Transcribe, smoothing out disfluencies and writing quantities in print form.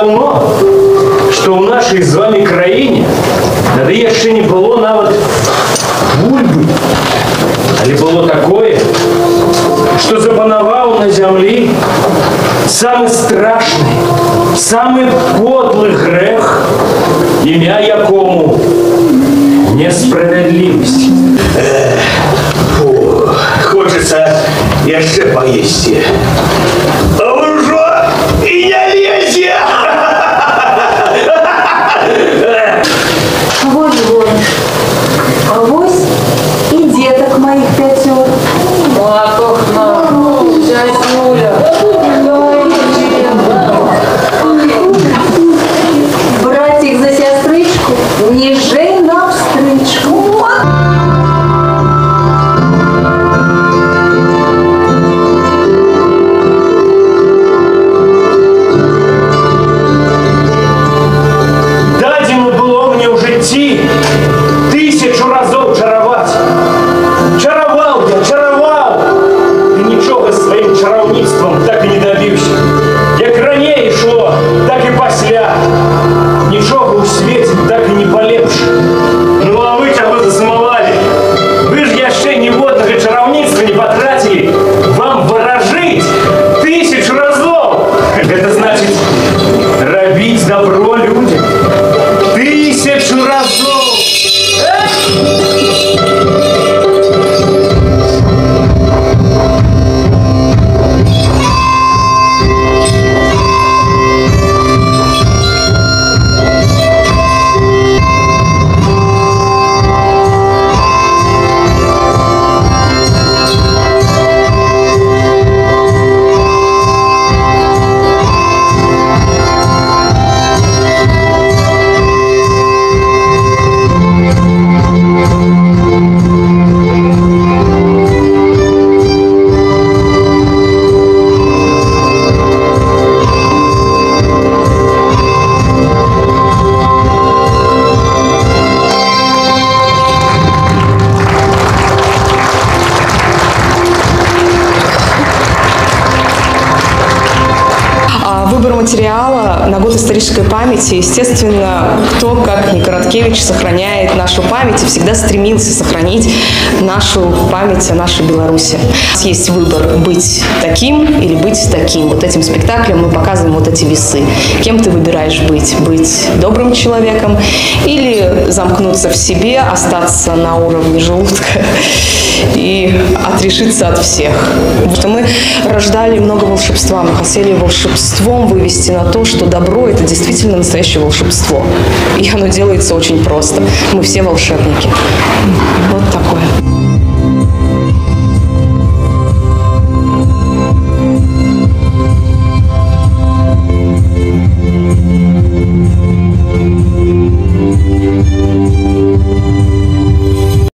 давно, что у нашей з вами країні ще не було навіть бульби. Але було такое, что запановал на земле самый страшный, самый подлый грех, имя якому несправедливость. Хочется еще поесть. А уже и не лезет! Авось и деток моих 5. Матохна, зязюля. Братик за сестричку, ніжей навстрічку. Дадено было мне в житті 1000 разів чарувати. Чаровал я, чаровал! Та нічого своїм чаровництвом так і не добився. Як ранее йшло, так і після. Нічого у світі так і не полепше. Ну а ви чого засумували? Ви ж ще ніводного чаровництва не потратили. Вам ворожить 1000 разів. Это значит робить добро людям. 1000 разів. Выбор материала на год исторической памяти, естественно, кто, как не Короткевич, сохраняет нашу память и всегда стремился сохранить нашу память о нашей Беларуси. У нас есть выбор быть таким или быть таким. Вот этим спектаклем мы показываем вот эти весы. Кем ты выбираешь быть? Быть добрым человеком или замкнуться в себе, остаться на уровне желудка и отрешиться от всех. Потому что мы рождали много волшебства, мы хотели волшебством вывести на то, что добро – это действительно настоящее волшебство. И оно делается очень просто. Мы все волшебники. Вот такое.